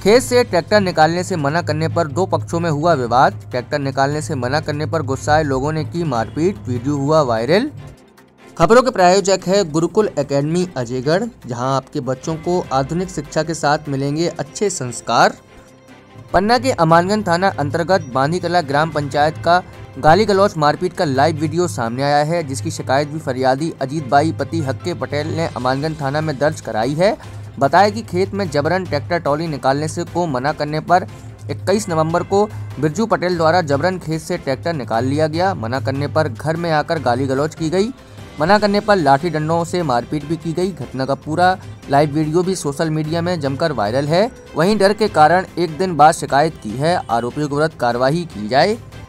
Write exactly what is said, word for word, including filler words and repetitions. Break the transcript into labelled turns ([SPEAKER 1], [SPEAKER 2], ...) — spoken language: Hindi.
[SPEAKER 1] खेत से ट्रैक्टर निकालने से मना करने पर दो पक्षों में हुआ विवाद। ट्रैक्टर निकालने से मना करने पर गुस्साए लोगों ने की मारपीट, वीडियो हुआ वायरल। खबरों के प्रायोजक है गुरुकुल एकेडमी अजयगढ़, जहां आपके बच्चों को आधुनिक शिक्षा के साथ मिलेंगे अच्छे संस्कार। पन्ना के अमानगंज थाना अंतर्गत बांधीकला ग्राम पंचायत का गाली गलौज मारपीट का लाइव वीडियो सामने आया है, जिसकी शिकायत भी फरियादी अजीत बाई पति हक्के पटेल ने अमानगंज थाना में दर्ज कराई है। बताया कि खेत में जबरन ट्रैक्टर ट्रॉली निकालने से को मना करने पर इक्कीस नवंबर को बिरजू पटेल द्वारा जबरन खेत से ट्रैक्टर निकाल लिया गया। मना करने पर घर में आकर गाली गलौज की गई। मना करने पर लाठी डंडों से मारपीट भी की गई। घटना का पूरा लाइव वीडियो भी सोशल मीडिया में जमकर वायरल है। वहीं डर के कारण एक दिन बाद शिकायत की है, आरोपियों के विरुद्ध कार्रवाई की जाए।